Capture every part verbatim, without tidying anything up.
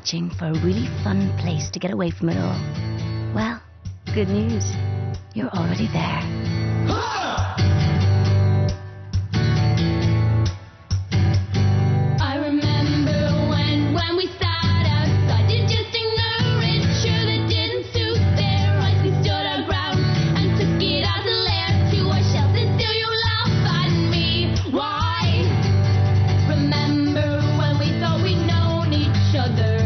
searching for a really fun place to get away from it all? Well, good news. You're already there. I remember when, when we sat outside, you just ignore it. Sure, that didn't suit their eyes. We stood our ground and took it as a lair to our shelter. Still you laugh at me. Why? Remember when we thought we'd known each other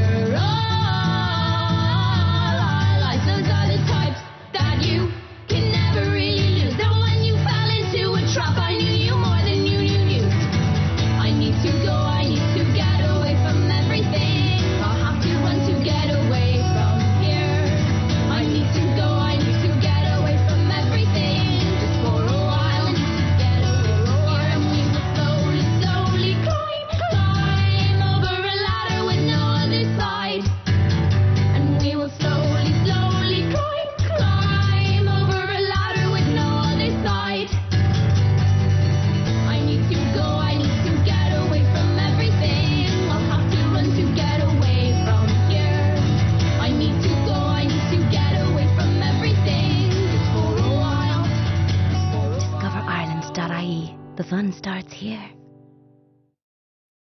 all our lives? Those are the types that you can never really lose. And when you fell into a trap, I knew you more than you knew you. I need to go, I need to get away from everything. I'll have to run to get away from here. I need to go, I need to get away from everything. Just for a while, I need to get away from here. And we will slowly, slowly climb, climb over a ladder with no other side. And we will slowly, slowly climb, climb over a ladder with no other side. I need to go, I need to get away from everything. I'll have to run to get away from here. I need to go, I need to get away from everything. Just for a while. discover ireland dot I E. The fun starts here.